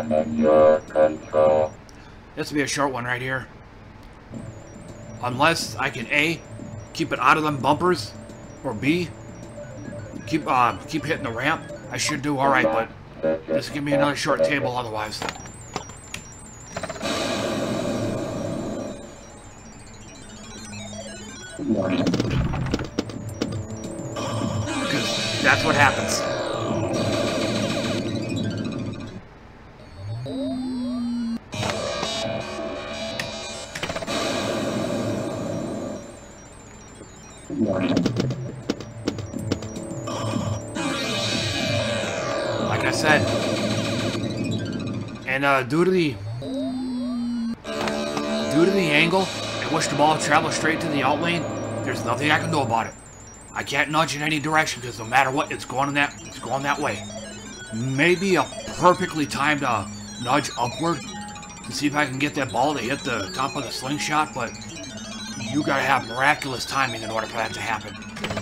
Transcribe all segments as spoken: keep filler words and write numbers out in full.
in your control. This will be a short one right here. Unless I can A, keep it out of them bumpers, or B, keep uh, keep hitting the ramp, I should do alright, but just give me another short table otherwise. Because that's what happens. Like I said, and uh, due to the due to the angle at which the ball travels straight to the out lane, there's nothing I can do about it. I can't nudge in any direction because no matter what, it's going in that it's going that way. Maybe a perfectly timed uh, nudge upward to see if I can get that ball to hit the top of the slingshot, but you gotta have miraculous timing in order for that to happen.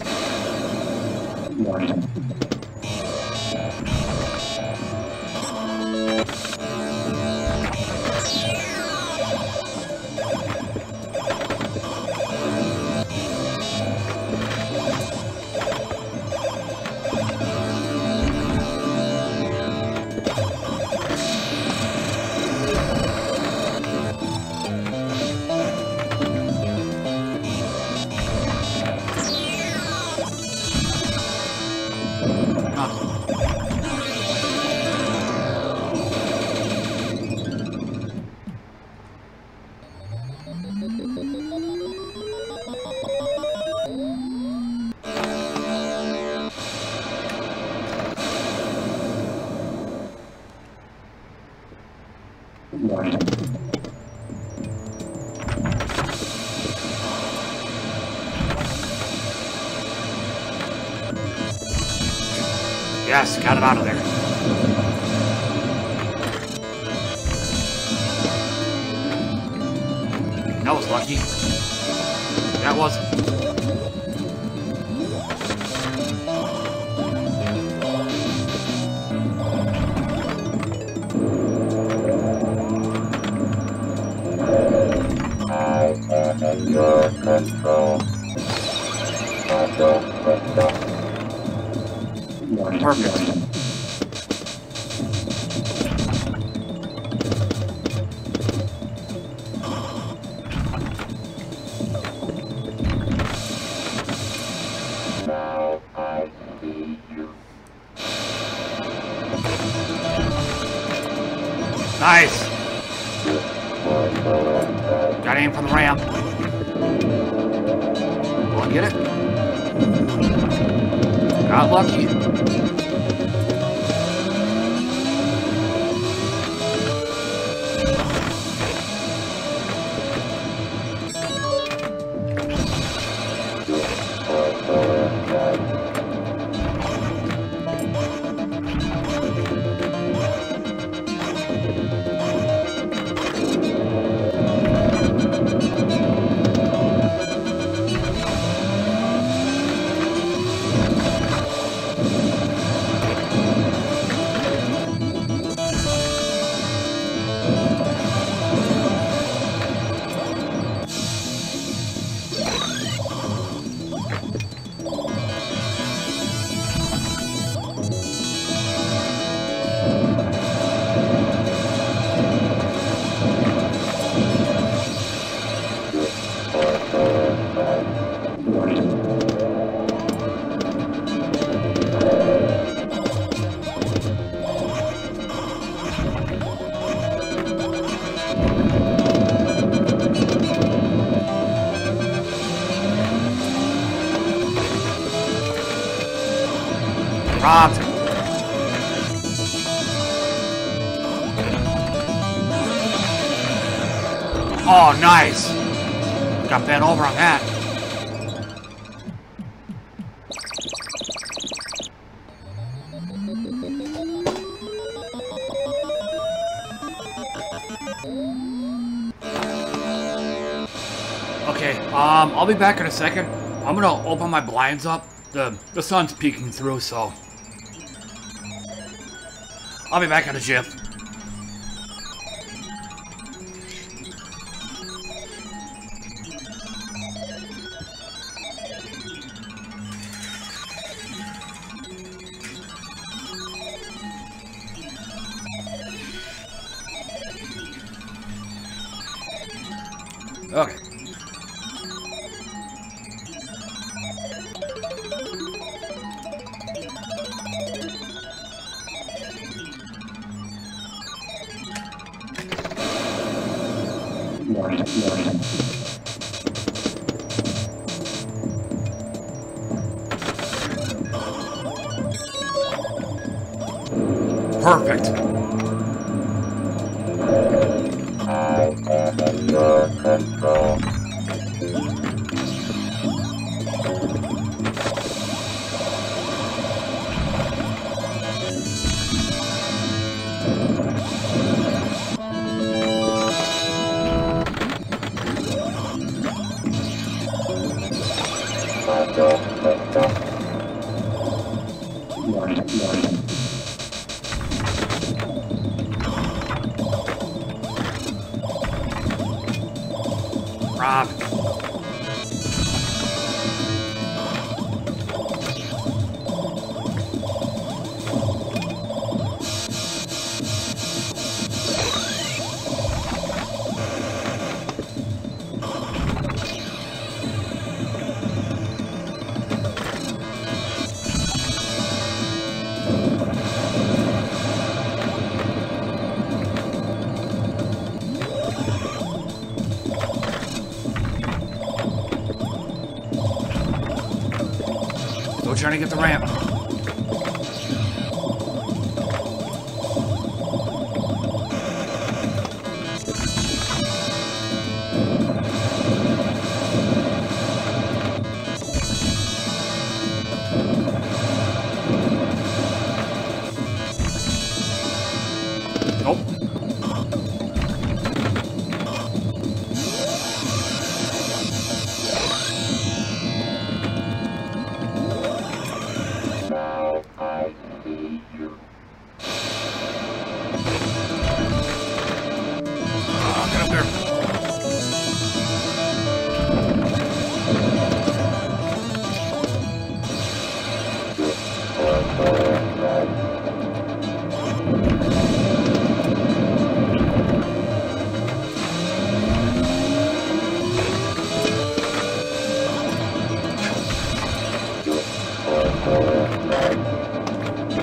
Yes, got it out of there. That was lucky. That wasn't. I am in your control. I don't control. Perfect. Now I see you. Nice. Got aim from the ramp. Go and get it. Got lucky. Robbed. Oh, nice. Got bent over on that. Okay, um, I'll be back in a second. I'm gonna open my blinds up. The, the sun's peeking through, so I'll be back in a jiff. Okay. Perfect. I am in your control. I don't let up. Rob. Still trying to get the ramp. Nope. Now I see you. Uh, get up there. For more life. For more life.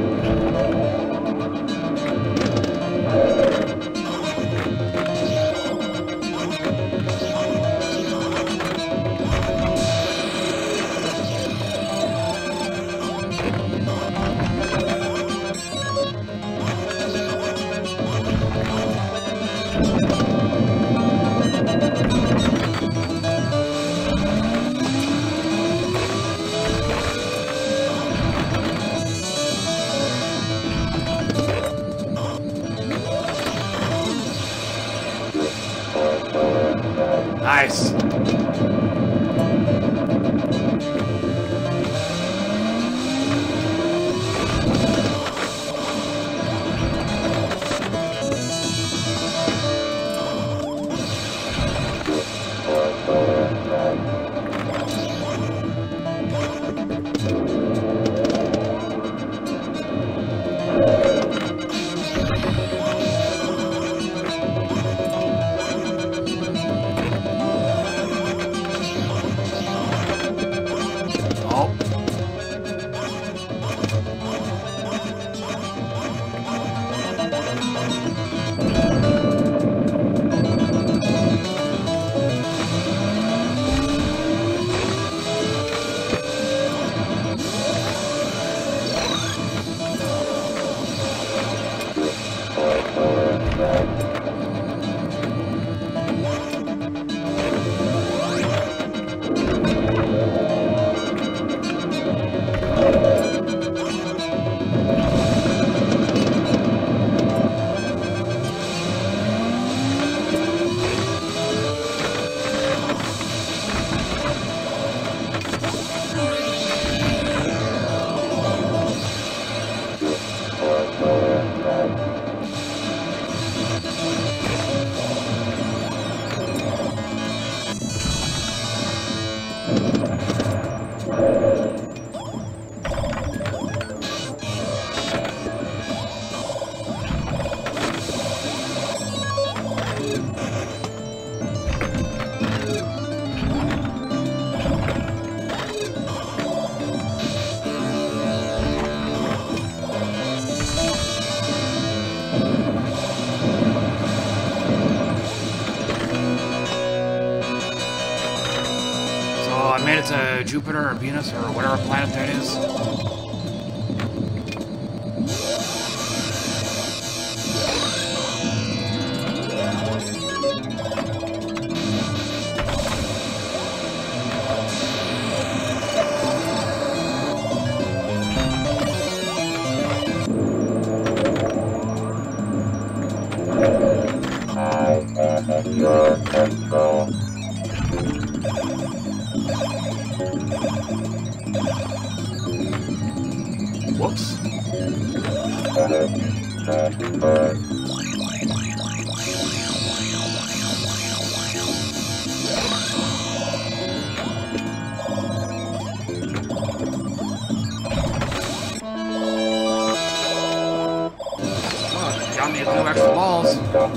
Nice. to Jupiter or Venus or whatever planet that is. Your control. Whoops. Transfer. Oh, got me a few extra balls.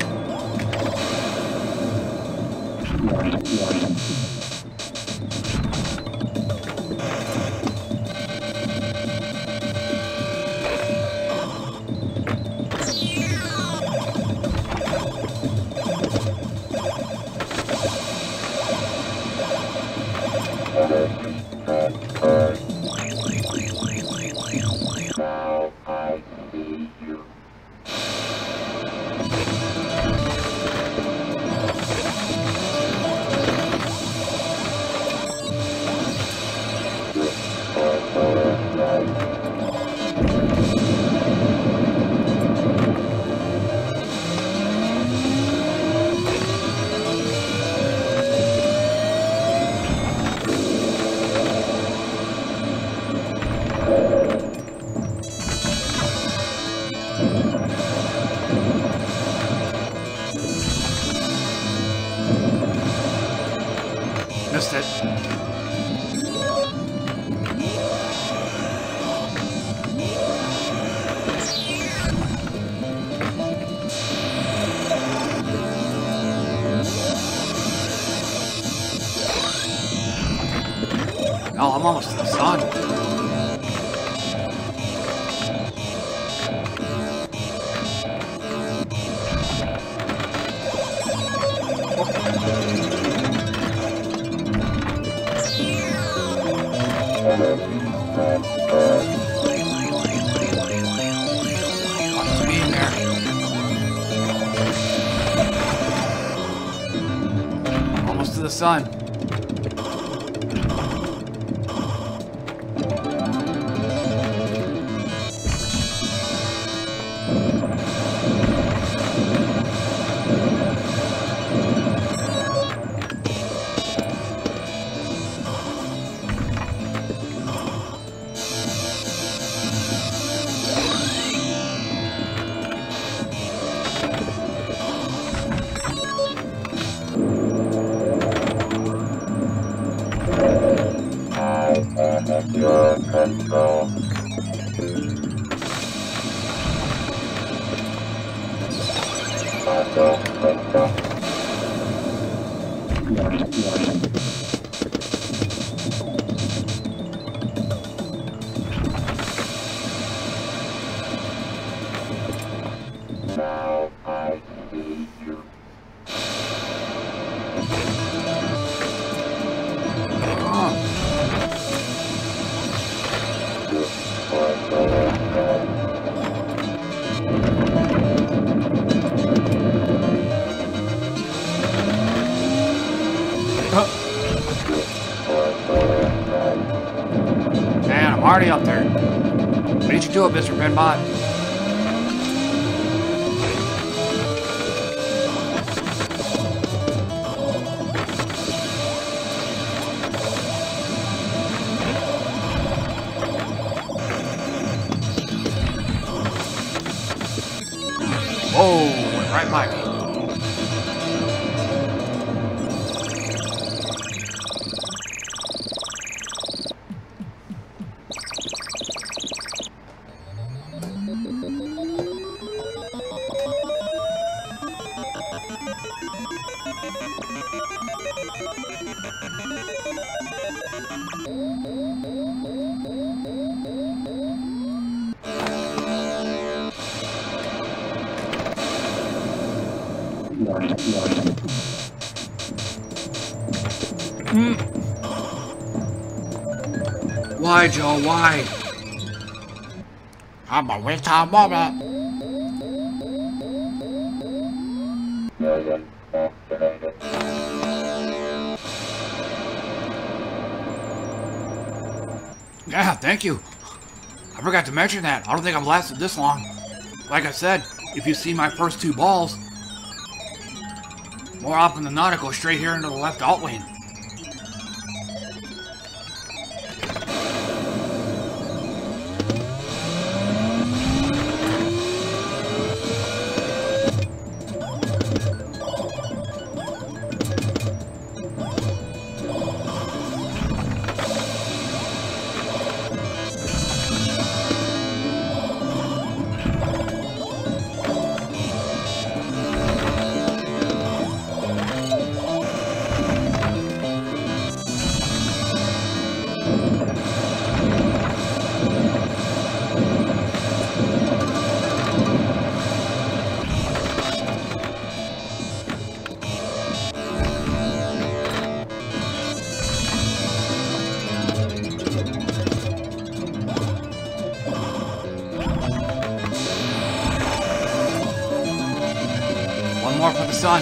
Now I see you. Missed it. Oh, I'm almost to the sun. Lots of me in there. Almost to the sun. Your control. Auto control. Now I see you. Man, I'm already up there. Beat you to it, Mister Pinbot. Whoa, went right by me. Mm. Why, Joe? Why? I'm a waste time moment. Million activated. Yeah, thank you. I forgot to mention that. I don't think I've lasted this long. Like I said, if you see my first two balls, more often than not, I go straight here into the left alt lane. Son.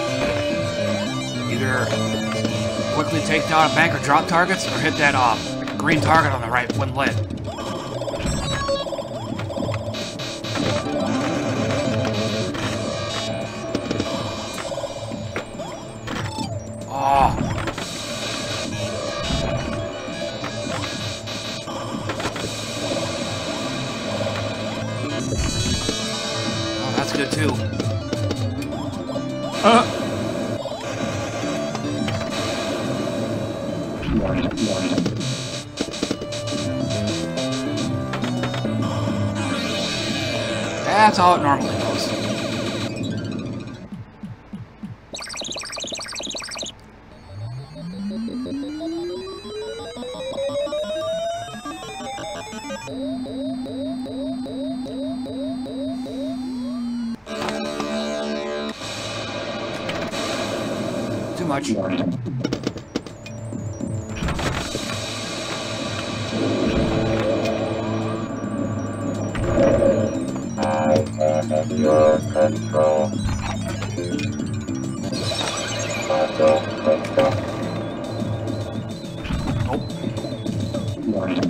Either quickly take down a bank or drop targets, or hit that uh, green target on the right when lit. Oh. Oh, that's good too. Uh. That's how it normally goes. Too much. I am in your control. I don't think so. Nope.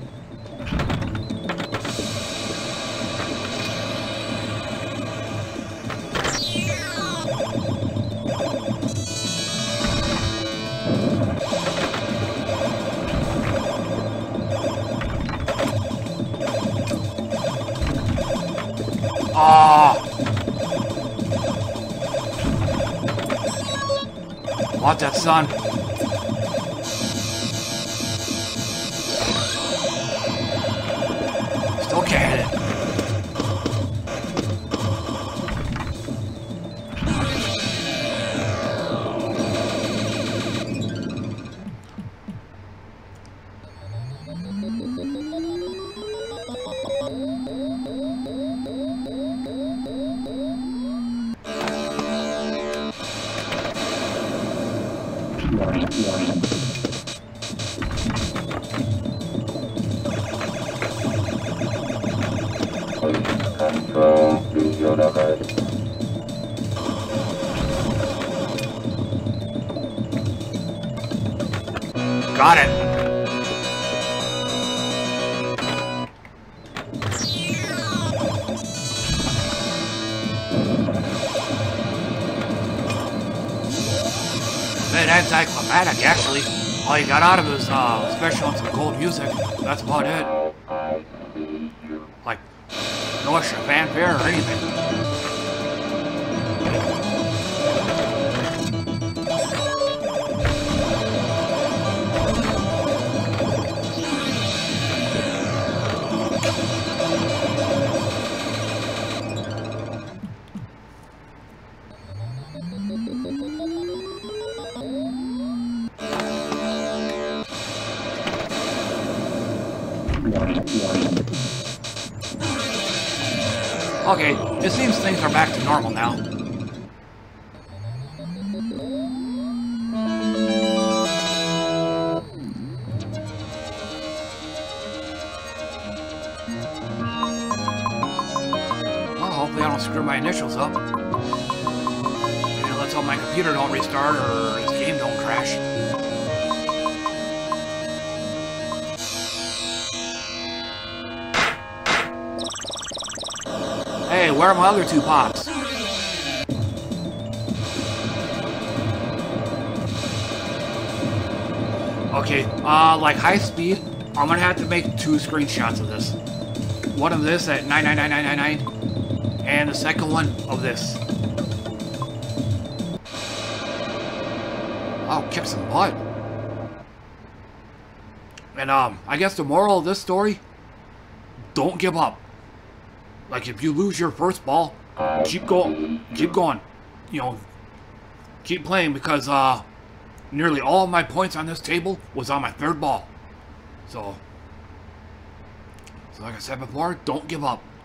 Ah! Want that, son? Still can't hit it. Control the universe. Got it. Bit anticlimactic, actually. All you got out of it was uh, special and some cool music. That's about it. I see you. Like, no extra fanfare or anything. Okay, it seems things are back to normal now. don't screw my initials up. And let's hope my computer don't restart or this game don't crash. Hey, where are my other two pops? Okay, uh, like high speed, I'm gonna have to make two screenshots of this. One of this at nine nine nine nine nine nine, and the second one of this. Oh, kick some butt. And, um, I guess the moral of this story, don't give up. Like, if you lose your first ball, keep going, keep going. You know, keep playing because, uh, nearly all of my points on this table was on my third ball. So, so like I said before, don't give up.